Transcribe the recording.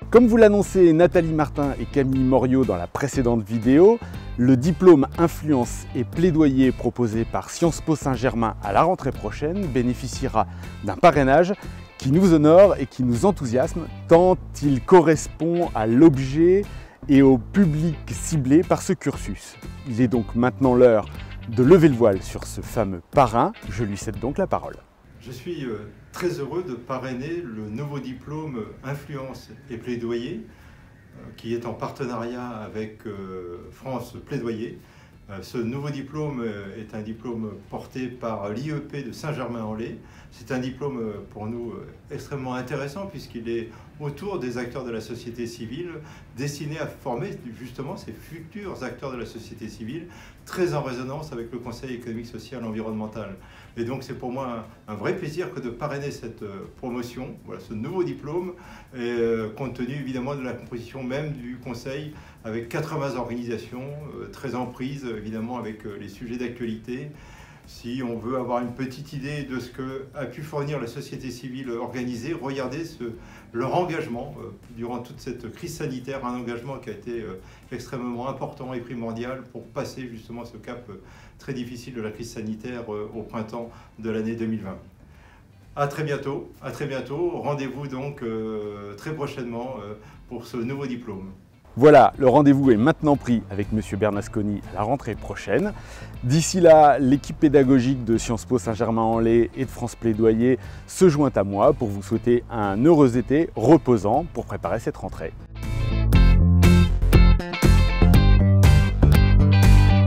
Comme vous l'annonçaient Nathalie Martin et Camille Moriot dans la précédente vidéo, le diplôme Influence et Plaidoyer proposé par Sciences Po Saint-Germain à la rentrée prochaine bénéficiera d'un parrainage qui nous honore et qui nous enthousiasme tant il correspond à l'objet et au public ciblé par ce cursus. Il est donc maintenant l'heure de lever le voile sur ce fameux parrain. Je lui cède donc la parole. Je suis très heureux de parrainer le nouveau diplôme Influence et Plaidoyer qui est en partenariat avec France Plaidoyer. Ce nouveau diplôme est un diplôme porté par l'IEP de Saint-Germain-en-Laye. C'est un diplôme pour nous extrêmement intéressant puisqu'il est autour des acteurs de la société civile, destiné à former justement ces futurs acteurs de la société civile, très en résonance avec le Conseil économique, social et environnemental. Et donc c'est pour moi un vrai plaisir que de parrainer cette promotion, voilà, ce nouveau diplôme, et, compte tenu évidemment de la composition même du Conseil, avec 80 organisations, très en prise évidemment avec les sujets d'actualité. Si on veut avoir une petite idée de ce qu'a pu fournir la société civile organisée, regardez leur engagement durant toute cette crise sanitaire, un engagement qui a été extrêmement important et primordial pour passer justement ce cap très difficile de la crise sanitaire au printemps de l'année 2020. À très bientôt, rendez-vous donc très prochainement pour ce nouveau diplôme. Voilà, le rendez-vous est maintenant pris avec M. Bernasconi à la rentrée prochaine. D'ici là, l'équipe pédagogique de Sciences Po Saint-Germain-en-Laye et de France Plaidoyer se joint à moi pour vous souhaiter un heureux été reposant pour préparer cette rentrée.